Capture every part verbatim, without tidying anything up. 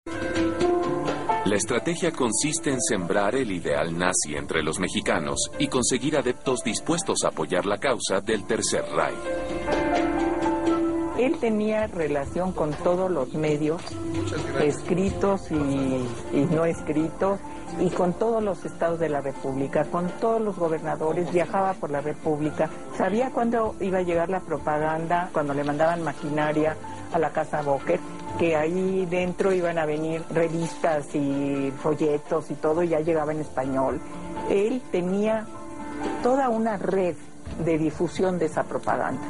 La estrategia consiste en sembrar el ideal nazi entre los mexicanos y conseguir adeptos dispuestos a apoyar la causa del Tercer Reich. Él tenía relación con todos los medios, escritos y, y no escritos, y con todos los estados de la República, con todos los gobernadores, viajaba por la República, sabía cuándo iba a llegar la propaganda, cuando le mandaban maquinaria a la Casa Booker, que ahí dentro iban a venir revistas y folletos y todo, y ya llegaba en español. Él tenía toda una red de difusión de esa propaganda.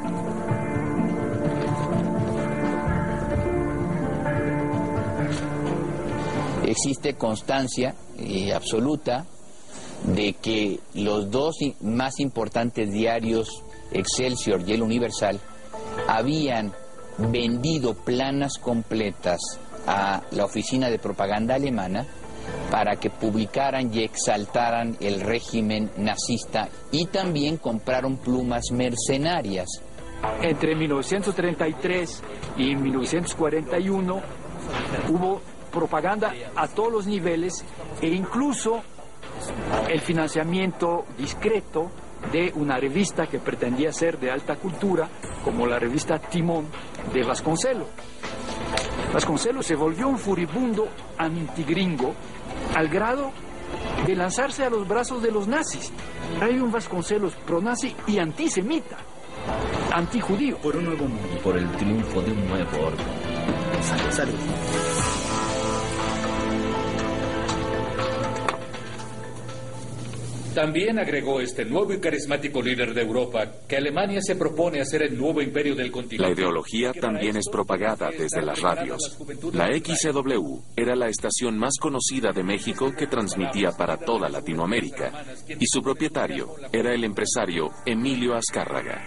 Existe constancia eh, absoluta de que los dos más importantes diarios, Excelsior y El Universal, habían vendido planas completas a la oficina de propaganda alemana para que publicaran y exaltaran el régimen nazista, y también compraron plumas mercenarias. Entre mil novecientos treinta y tres y mil novecientos cuarenta y uno hubo propaganda a todos los niveles, e incluso el financiamiento discreto de una revista que pretendía ser de alta cultura, como la revista Timón de Vasconcelos. Vasconcelos se volvió un furibundo antigringo al grado de lanzarse a los brazos de los nazis. Hay un Vasconcelos pronazi y antisemita, antijudío. Por un nuevo mundo, por el triunfo de un nuevo orden. Salud, salud. También agregó este nuevo y carismático líder de Europa que Alemania se propone hacer el nuevo imperio del continente. La ideología también es propagada desde las radios. La X C W era la estación más conocida de México que transmitía para toda Latinoamérica, y su propietario era el empresario Emilio Azcárraga.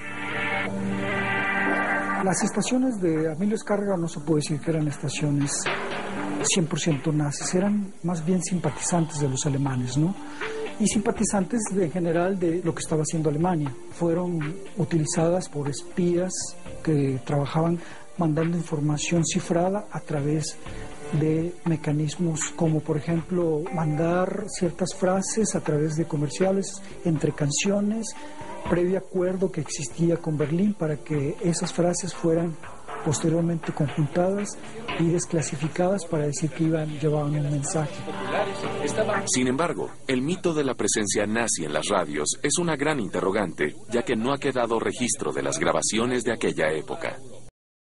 Las estaciones de Emilio Azcárraga no se puede decir que eran estaciones cien por ciento nazis, eran más bien simpatizantes de los alemanes, ¿no? Y simpatizantes de, en general de lo que estaba haciendo Alemania. Fueron utilizadas por espías que trabajaban mandando información cifrada a través de mecanismos como, por ejemplo, mandar ciertas frases a través de comerciales entre canciones, previo acuerdo que existía con Berlín para que esas frases fueran posteriormente conjuntadas y desclasificadas para decir que iban, llevaban un mensaje. Sin embargo, el mito de la presencia nazi en las radios es una gran interrogante, ya que no ha quedado registro de las grabaciones de aquella época.